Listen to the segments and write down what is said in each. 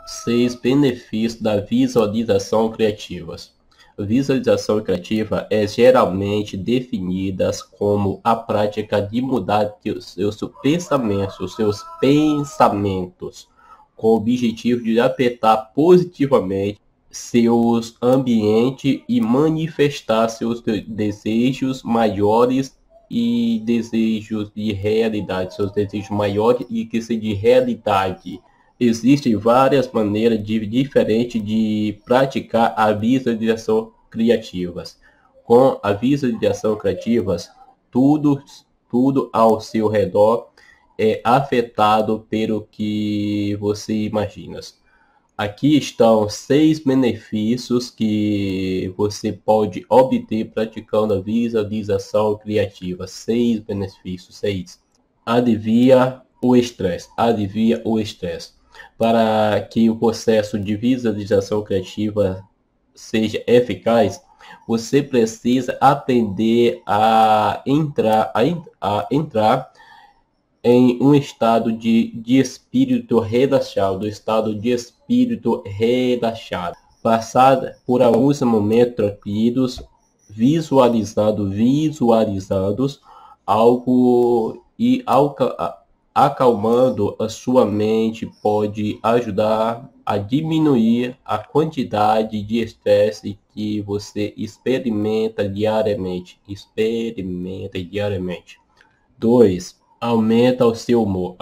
6 benefícios da visualização criativa. Visualização criativa é geralmente definida como a prática de mudar seus pensamentos, com o objetivo de afetar positivamente seus ambientes e manifestar seus desejos maiores e desejos de realidade, seus desejos maiores e que se de realidade. Existem várias maneiras diferentes de praticar a visualização criativa. Com a visualização criativa, tudo ao seu redor é afetado pelo que você imagina. Aqui estão 6 benefícios que você pode obter praticando a visualização criativa. 6 benefícios, 6. Alivia o estresse. Para que o processo de visualização criativa seja eficaz, você precisa aprender a entrar em um estado de espírito relaxado, Passar por alguns momentos tranquilos, visualizados algo e acalmando a sua mente pode ajudar a diminuir a quantidade de estresse que você experimenta diariamente. 2. Aumenta o seu humor.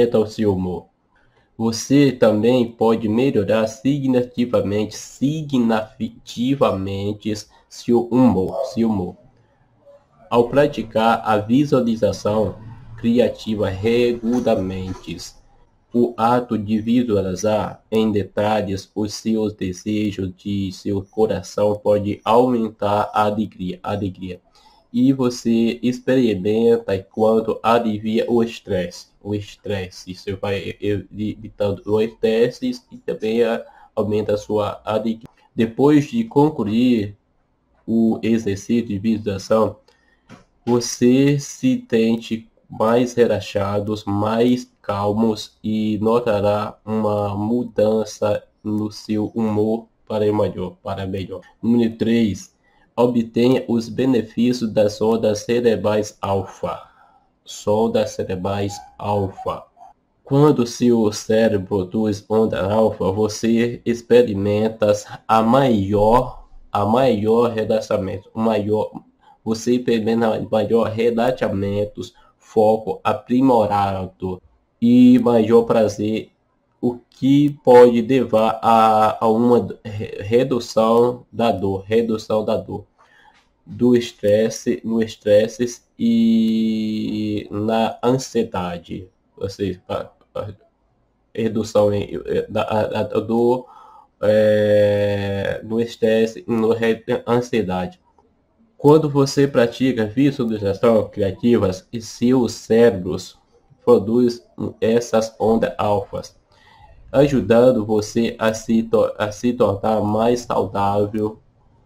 Você também pode melhorar significativamente seu humor. Ao praticar a visualização criativa regularmente, o ato de visualizar em detalhes os seus desejos de seu coração pode aumentar a alegria. E você experimenta quanto alivia o estresse. Você vai evitando o estresse e também aumenta a sua alegria. Depois de concluir o exercício de visualização, você se sente mais relaxados, mais calmos e notará uma mudança no seu humor para melhor. Número 3. Obtenha os benefícios das ondas cerebrais alfa. Quando seu cérebro produz onda alfa, você experimenta maior relaxamento, foco aprimorado e maior prazer, o que pode levar a uma redução da dor, do estresse, e na ansiedade. Ou seja, a redução da dor, no estresse e na ansiedade. Quando você pratica visualização criativas, e seus cérebros produzem essas ondas alfas, ajudando você a se tornar mais saudável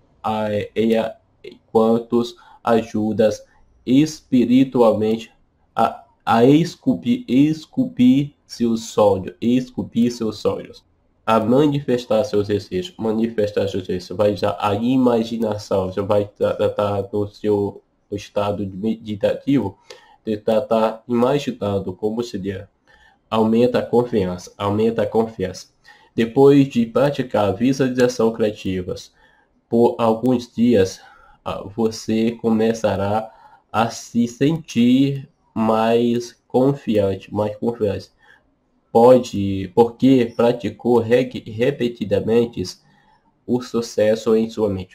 enquanto ajudas espiritualmente a esculpir seus sonhos, a manifestar seus desejos, vai já a imaginação, já vai estar no seu estado meditativo, de estar imaginando como seria. Aumenta a confiança. Depois de praticar visualização criativas por alguns dias, você começará a se sentir mais confiante, porque praticou repetidamente o sucesso em sua mente.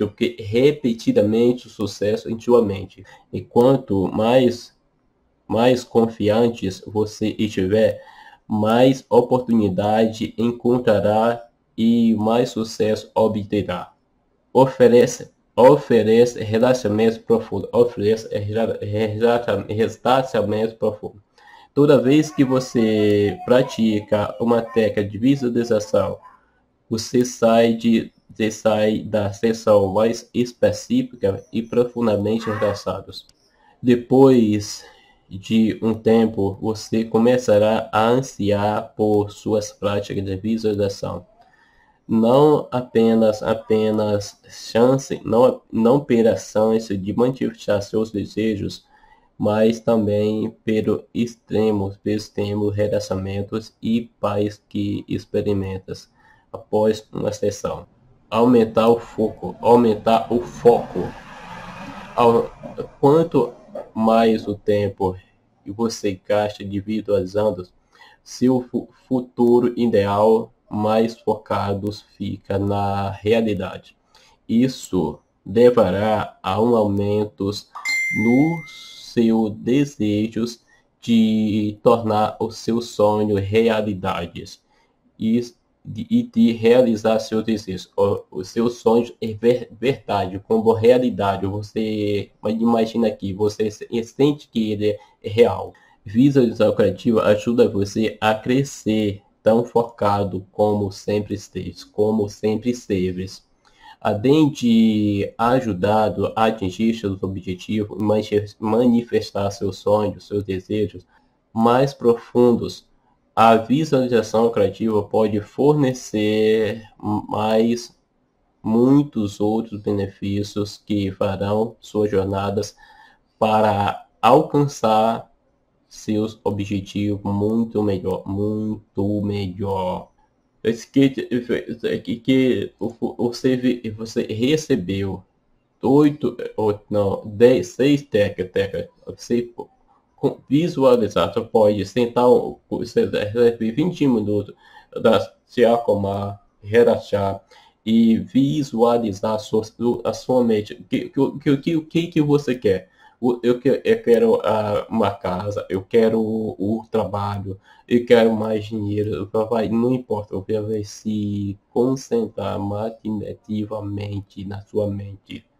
E quanto mais confiantes você estiver, mais oportunidade encontrará e mais sucesso obterá. Oferece relaxamento profundo. Toda vez que você pratica uma técnica de visualização, você sai da sessão mais específica e profundamente relaxados. Depois de um tempo, você começará a ansiar por suas práticas de visualização. não apenas chance, não pela chance de manifestar seus desejos, mas também pelos extremos relacionamentos e paz que experimentas após uma sessão. Aumentar o foco. Ao- Quanto mais o tempo que você gasta visualizando seu futuro ideal, mais focados fica na realidade. Isso levará a um aumento nos seus desejos de tornar o seu sonho realidade e de realizar seus desejos. Os seus sonhos é verdade, como realidade. Você imagina aqui, você sente que ele é real. Visualização criativa ajuda você a crescer tão focado como sempre esteves. Além de ajudar a atingir seus objetivos, manifestar seus sonhos, seus desejos mais profundos, a visualização criativa pode fornecer mais muitos outros benefícios que farão suas jornadas para alcançar seus objetivos muito melhor, muito melhor. Que você recebeu 6 técnicas. Você visualizar, você pode sentar, você recebe 20 minutos, se acalmar, relaxar e visualizar a sua mente. O que você quer? Eu quero uma casa, eu quero o trabalho, eu quero mais dinheiro, não importa, você vai se concentrar maquinativamente na sua mente.